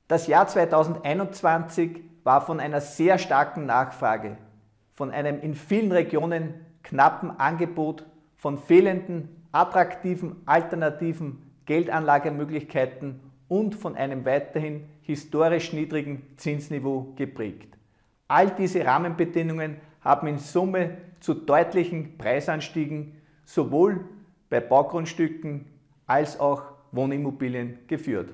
Das Jahr 2021 war von einer sehr starken Nachfrage, von einem in vielen Regionen knappen Angebot, von fehlenden, attraktiven, alternativen Geldanlagemöglichkeiten und von einem weiterhin historisch niedrigen Zinsniveau geprägt. All diese Rahmenbedingungen haben in Summe zu deutlichen Preisanstiegen sowohl bei Baugrundstücken als auch Wohnimmobilien geführt.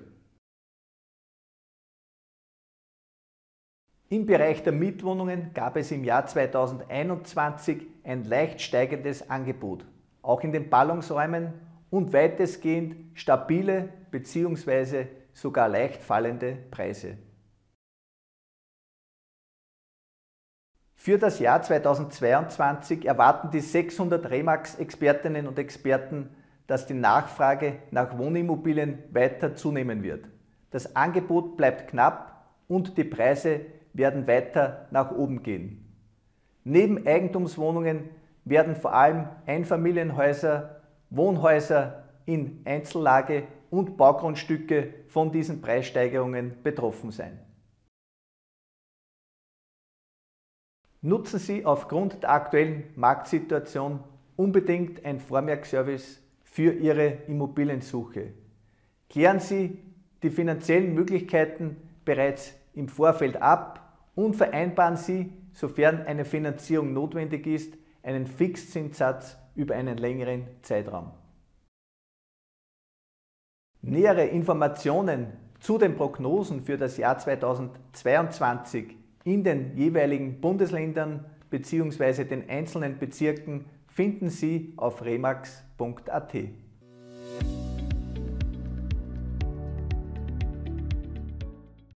Im Bereich der Mietwohnungen gab es im Jahr 2021 ein leicht steigendes Angebot, auch in den Ballungsräumen, und weitestgehend stabile bzw. sogar leicht fallende Preise. Für das Jahr 2022 erwarten die 600 RE/MAX-Expertinnen und Experten, dass die Nachfrage nach Wohnimmobilien weiter zunehmen wird. Das Angebot bleibt knapp und die Preise werden weiter nach oben gehen. Neben Eigentumswohnungen werden vor allem Einfamilienhäuser, Wohnhäuser in Einzellage und Baugrundstücke von diesen Preissteigerungen betroffen sein. Nutzen Sie aufgrund der aktuellen Marktsituation unbedingt ein Vormerkservice für Ihre Immobiliensuche. Klären Sie die finanziellen Möglichkeiten bereits im Vorfeld ab und vereinbaren Sie, sofern eine Finanzierung notwendig ist, einen Fixzinssatz über einen längeren Zeitraum. Nähere Informationen zu den Prognosen für das Jahr 2022 in den jeweiligen Bundesländern bzw. den einzelnen Bezirken finden Sie auf remax.at.